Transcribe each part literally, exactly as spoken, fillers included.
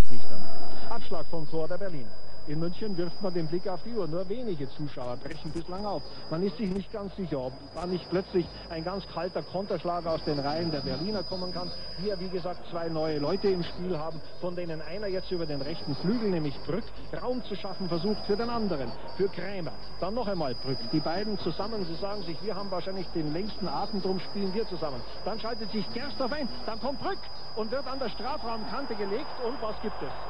ausrichten. Abschlag vom Tor der Berliner. In München wirft man den Blick auf die Uhr. Nur wenige Zuschauer brechen bislang auf. Man ist sich nicht ganz sicher, ob da nicht plötzlich ein ganz kalter Konterschlag aus den Reihen der Berliner kommen kann. Wir, wie gesagt, zwei neue Leute im Spiel haben, von denen einer jetzt über den rechten Flügel, nämlich Brück, Raum zu schaffen versucht für den anderen, für Krämer. Dann noch einmal Brück. Die beiden zusammen, sie sagen sich, wir haben wahrscheinlich den längsten Atem, drum spielen wir zusammen. Dann schaltet sich Gersdorf ein, dann kommt Brück und wird an der Strafraumkante gelegt. Und was gibt es?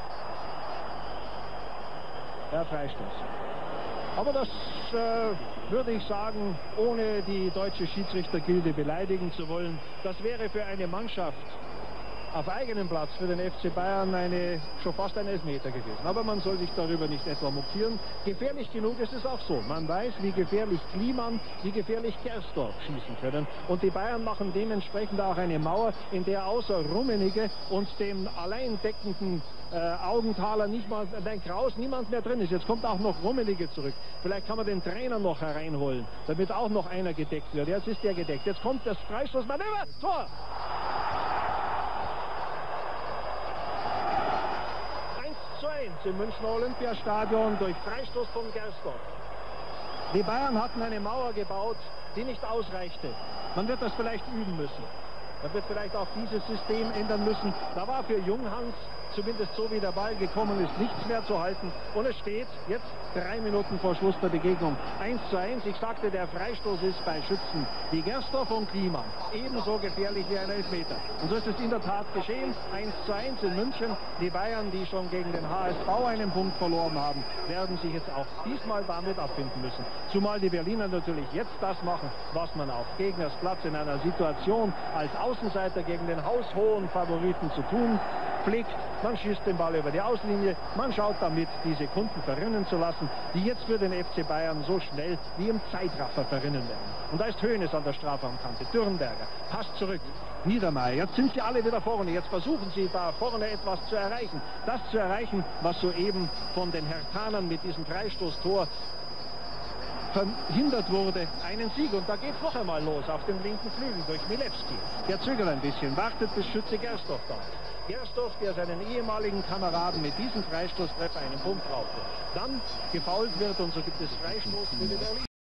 Der Freistoß. Aber das äh, würde ich sagen, ohne die deutsche Schiedsrichtergilde beleidigen zu wollen, das wäre für eine Mannschaft auf eigenem Platz für den F C Bayern eine, schon fast ein Elfmeter gewesen. Aber man soll sich darüber nicht etwa mokieren. Gefährlich genug ist es auch so. Man weiß, wie gefährlich Kliman, wie gefährlich Gersdorf schießen können. Und die Bayern machen dementsprechend auch eine Mauer, in der außer Rummenigge und dem alleindeckenden äh, Augenthaler nicht mal, nein, Kraus, niemand mehr drin ist. Jetzt kommt auch noch Rummenigge zurück. Vielleicht kann man den Trainer noch hereinholen, damit auch noch einer gedeckt wird. Jetzt ist der gedeckt. Jetzt kommt das Freistoßmanöver. Tor! Im Münchner Olympiastadion durch Freistoß von Gersdorf. Die Bayern hatten eine Mauer gebaut, die nicht ausreichte. Man wird das vielleicht üben müssen. Man wird vielleicht auch dieses System ändern müssen. Da war für Junghans, zumindest so wie der Ball gekommen ist, nichts mehr zu halten. Und es steht jetzt drei Minuten vor Schluss der Begegnung eins zu eins. Ich sagte, der Freistoß ist bei Schützen wie Gersdorf und Kliman ebenso gefährlich wie ein Elfmeter. Und so ist es in der Tat geschehen. eins zu eins in München. Die Bayern, die schon gegen den H S V einen Punkt verloren haben, werden sich jetzt auch diesmal damit abfinden müssen. Zumal die Berliner natürlich jetzt das machen, was man auf Gegners Platz in einer Situation als Außenseiter gegen den haushohen Favoriten zu tun pflegt. Man schießt den Ball über die Auslinie, man schaut damit, die Sekunden verrinnen zu lassen, die jetzt für den F C Bayern so schnell wie im Zeitraffer verrinnen werden. Und da ist Hoeneß an der Strafraumkante, Dürrenberger, passt zurück, Niedermeyer, jetzt sind sie alle wieder vorne, jetzt versuchen sie da vorne etwas zu erreichen. Das zu erreichen, was soeben von den Herthanern mit diesem Freistoßtor verhindert wurde, einen Sieg. Und da geht es noch einmal los auf dem linken Flügel durch Milewski. Der zögert ein bisschen, wartet, bis Schütze Gersdorf da ist. Gersdorf, der seinen ehemaligen Kameraden mit diesem Freistoßtreffer einen Punkt brauchte. Dann gefoult wird und so gibt es Freistoß für die Berliner.